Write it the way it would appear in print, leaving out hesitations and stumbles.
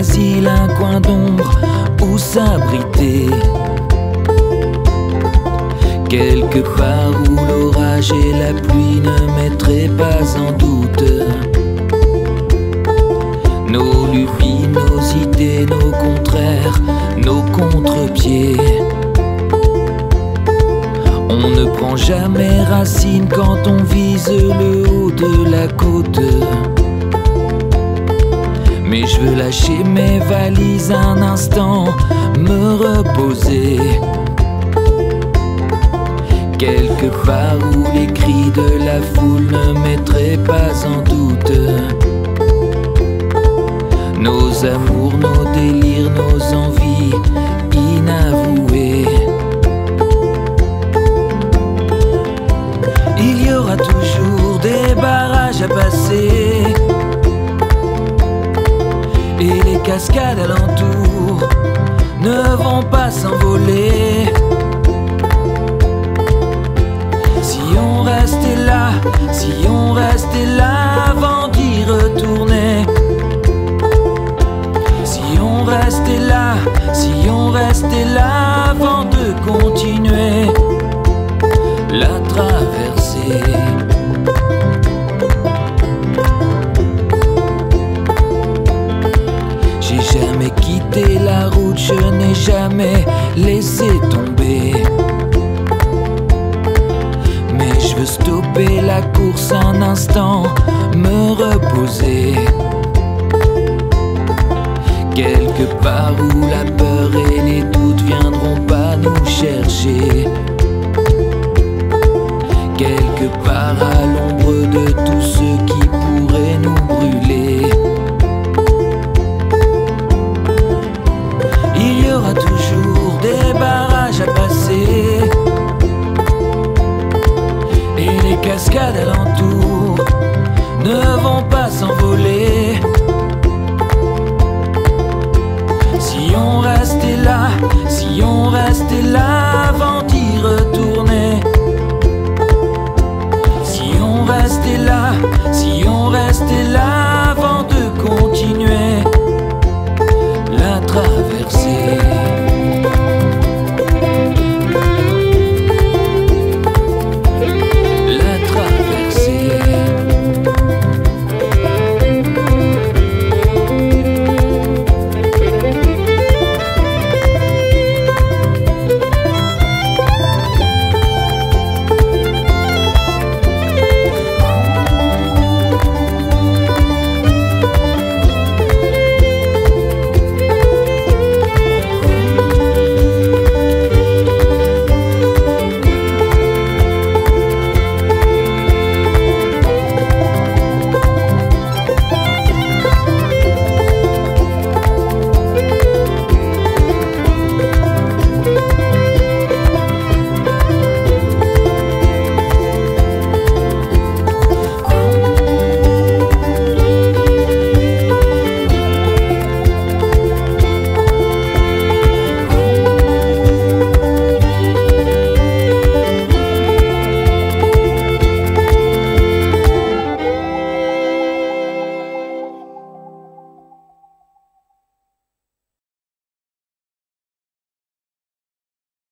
asile, un coin d'ombre où s'abriter. Quelque part où l'orage et la pluie ne mettraient pas en doute nos luminosités, nos contraires, nos contre-pieds. On ne prend jamais racine quand on vise le haut de la côte. Mais je veux lâcher mes valises un instant, me reposer. Quelque part où les cris de la foule ne mettraient pas en doute nos amours, nos délires, nos envies inavouées. Il y aura toujours des barrages à passer et les cascades alentour ne vont pas s'envoler. Si on restait là avant d'y retourner. Si on restait là avant de continuer la traversée. J'ai jamais quitté la route, je n'ai jamais laissé tomber. Mais je veux stopper la course un instant, me reposer. Quelque part où la peur et les doutes viendront pas nous chercher. Quelque part à l'ombre